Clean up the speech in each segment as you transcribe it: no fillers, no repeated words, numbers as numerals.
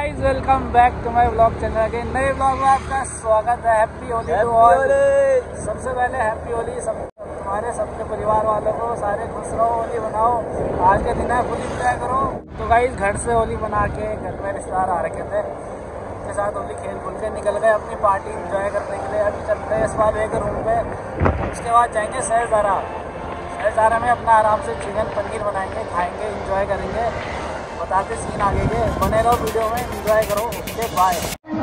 Guys welcome back to my vlog channel के नए vlog में आपका स्वागत है। Happy Holi to all. सबसे पहले हैप्पी होली सब तुम्हारे सबके परिवार वालों को, सारे खुश रहो, होली बनाओ। आज के दिन है, फुल इंजॉय करो। तो गाइस घर से होली बना के घर में रिश्तेदार आ रखे थे, उनके साथ होली खेल खुल के निकल गए अपनी पार्टी इंजॉय करने के लिए। अभी चलते हैं इस बार एक रूम पे, उसके बाद जाएंगे शहजारा में अपना आराम से चिकन पनीर बनाएंगे, खाएंगे, इंजॉय करेंगे। बताते सीन आगे के, बने रहो वीडियो में, एंजॉय करो। Okay bye.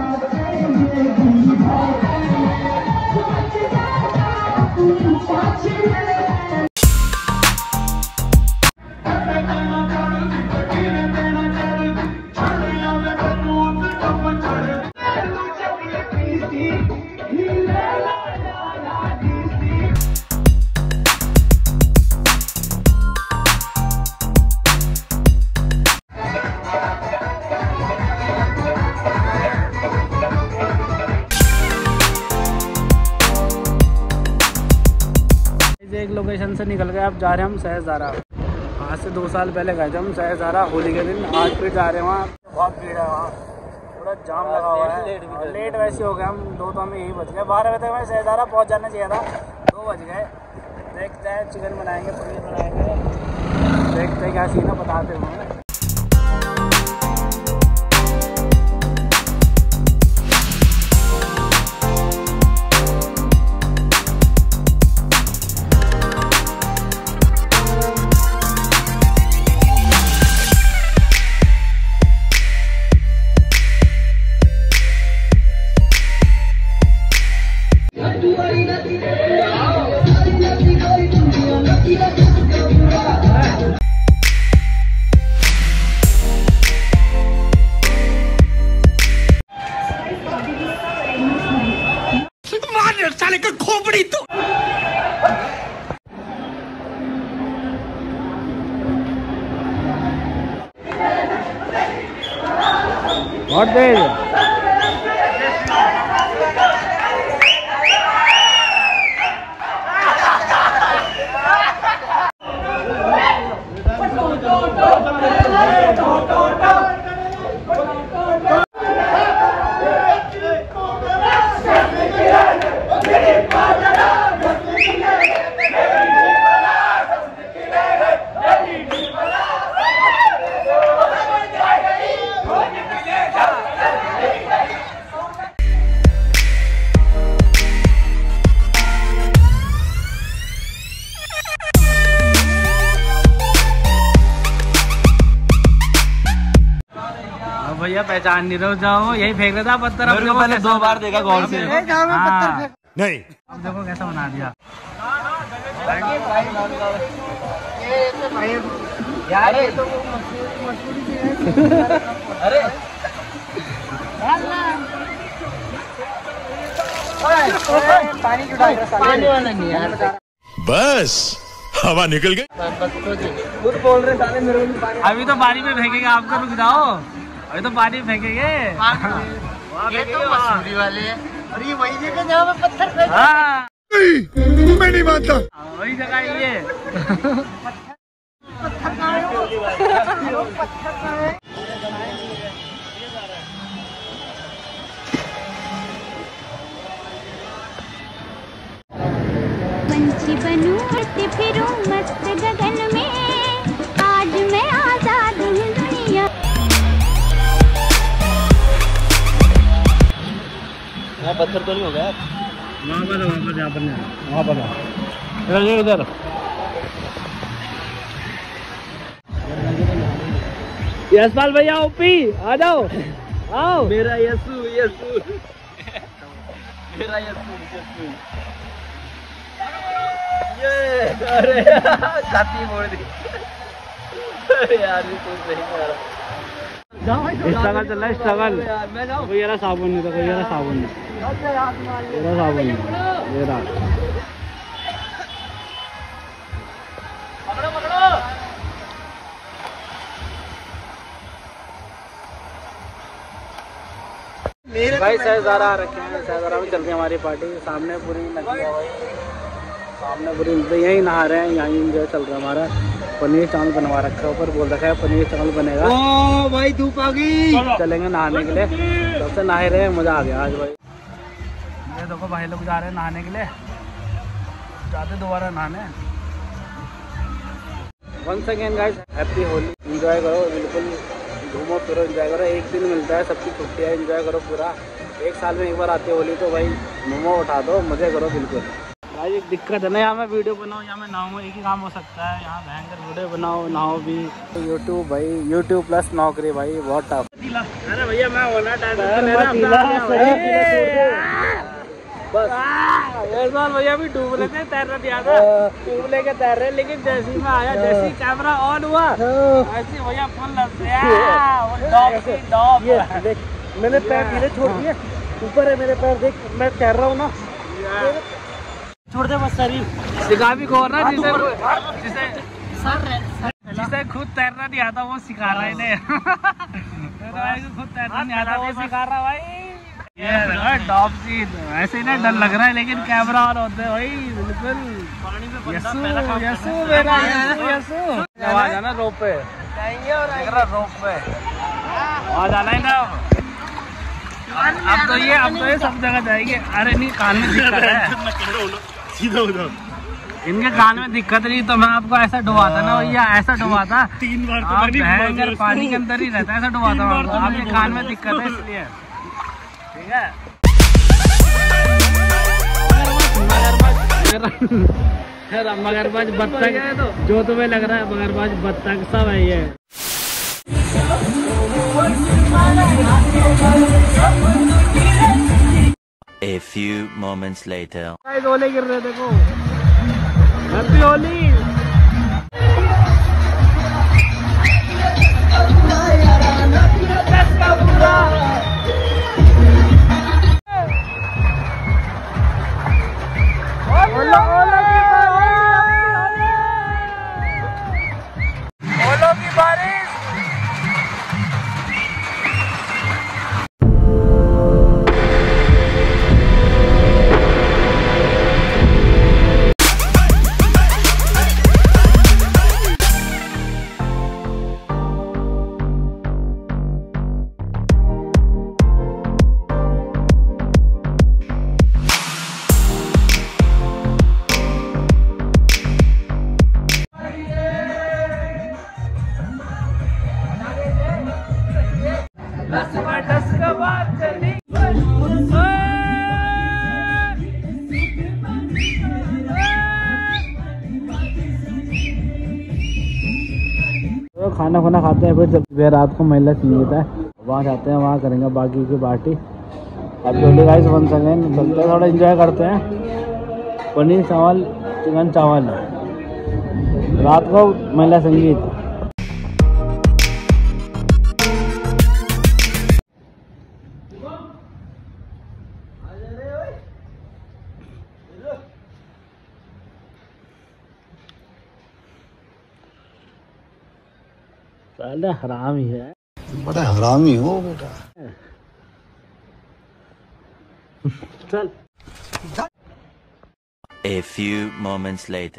एक लोकेशन से निकल गए, अब जा रहे हैं हम शहजारा। आज से 2 साल पहले गए थे हम शहजारा होली के दिन। आज फिर जा रहे हैं वहाँ, बहुत भीड़ है वहाँ, पूरा जाम लगा हुआ है। लेट वैसे हो गया, हम 2 तो हमें यही बच गए। 12 बजे तक हमें शहजारा पहुँच जाना चाहिए था, 2 बज गए। देखते हैं, चिकन बनाएंगे, पनीर बनाएंगे, देखते हैं क्या सीन है, बताते हुए। साले का खोपड़ी तो बहुत तेज है। भैया पहचान नहीं रहे, जाओ यही फेंक रहा था पत्थर। अपने को पहले 2 बार देखा गौर से। नहीं, अब देखो कैसा बना दिया यार। ये तो अरे पानी वाला नहीं यार, बस हवा निकल गई। खुद बोल रहे साले मेरे को पानी। अभी तो पानी में फेंकेंगे, आपको रुक जाओ, अभी तो पानी फेंकेंगे। ये तो मसूरी वाले हैं, और ये वही जगह जहाँ पे पत्थर फेंक। हाँ। मैं नहीं मानता, वही जगह है ये। पत्थर कहाँ है वो? पत्थर कहाँ है? पंछी बनूं उड़ती फिरूं मस्त गगन में, आज मैं आजाद हूँ दुनिया। पत्थर तो नहीं हो गया वहाँ पर जहाँ पर नहीं, वहाँ पर इधर यशपाल भैया, ओपी आ जाओ, आओ। मेरा यसु मेरा यसु ये, अरे छाती मोड़ दी। अरे यार ये तो सही कर रहा। स्ट्रगल चल रहा है, स्ट्रगल। कोई यार साबुन नहीं था, कोई यार साबुन नहीं, मेरा साबुन नहीं, मेरा। भाई शहजारा आ रखे हैं, शहजारा में चल रही है हमारी पार्टी। सामने पूरी नदी है भाई, सामने पूरी यहीं नहा रहे हैं, यहीं इंजॉय चल रहा है हमारा। पनीर चावल बनवा रखा है, ऊपर बोल रखा है पनीर चावल बनेगा। ओ भाई धूप आ गई, चलेंगे नहाने के लिए, तब से नहा रहे हैं, मजा आ गया आज भाई। ये देखो भाई लोग जा रहे हैं नहाने के लिए, जाते दोबारा नहाने। Once again guys happy Holi, enjoy करो, बिल्कुल घूमो फिरो, एंजॉय करो। एक दिन मिलता है, सबकी छुट्टी है, एंजॉय करो पूरा। एक साल में एक बार आती है होली, तो भाई मोमो उठा दो, मजे करो बिल्कुल। भाई एक दिक्कत है ना, यहाँ मैं वीडियो बनाऊँ या मैं नहाऊँ, एक ही काम हो सकता है। यहाँ भयंकर वीडियो बनाओ, नहाओ भी। यूट्यूब भाई, यूट्यूब प्लस नौकरी भाई, बहुत टफ। अरे भैया मैं होना भैया भी डूब रहे थे, तैरना नहीं आता, ट्यूब लेके तैर रहे, लेकिन जैसे ही मैं आया, जैसे ही कैमरा ऑन हुआ ऐसे भैया फुल देख, मैंने पैर धीरे छोड़ दिए, ऊपर है मेरे पैर, देख मैं तैर रहा हूँ ना, छोड़ दे बस शरीर। सिखा भी कौन ना, जिसे खुद तैरना नहीं आता वो सिखा रहा है इन्हें। खुद तैरना नहीं आता वो सिखा रहा भाई। ये टॉप सीन ऐसे ही ना, डर लग रहा है, लेकिन कैमरा ऑन होते है भाई, बिल्कुल यसू मेरा यसू। वहाँ जाना रोप पे, रोप पे वहाँ जाना है ना। अब तो ये सब जगह जाएंगे। अरे नहीं, कान में दिक्कत है, सीधा उधर इनके कान में दिक्कत नहीं, तो मैं आपको ऐसा डुबाता ना भैया, ऐसा डुबाता 3 बार तो पानी के अंदर ही रहता है, ऐसा डुबाता हूँ आपके कान में दिक्कत है इसलिए, ठीक है। मगरमच्छ बत्तख जो तुम्हें लग रहा है मगरमच्छ बत्तख सब है ये। A few moments later. ओले गिर रहे, देखो हैप्पी होली। ओलों की बारिश। खाना खाना खाते हैं, फिर जब रात को महिला संगीत है वहाँ जाते हैं, वहाँ करेंगे बाकी की पार्टी। अब होली गाइस वंस अगेन चलते हैं, थोड़ा एंजॉय करते हैं। पनीर चावल, चिकन चावल, रात को महिला संगीत। साले हरामी है, बड़ा हरामी हो बेटा। चल। A few moments later.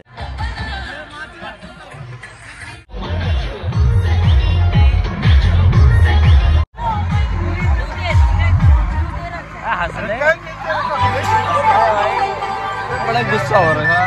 बड़ा गुस्सा हो रहा है।